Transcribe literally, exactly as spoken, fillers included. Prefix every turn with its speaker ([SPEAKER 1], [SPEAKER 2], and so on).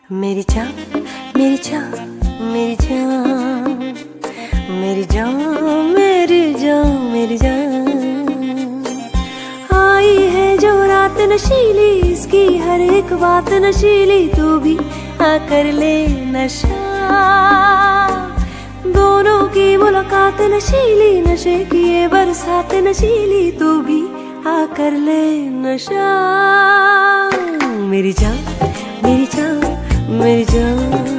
[SPEAKER 1] मेरी जान मेरी जान मेरी जान मेरी जान मेरी जान मेरी जान। आई है जो रात नशीली, इसकी हर एक बात नशीली, तू भी आकर ले नशा। दोनों की मुलाकात नशीली, नशे की ये बरसात नशीली, तू भी आकर ले नशा। मेरी जान मेरी जान मेरी जान।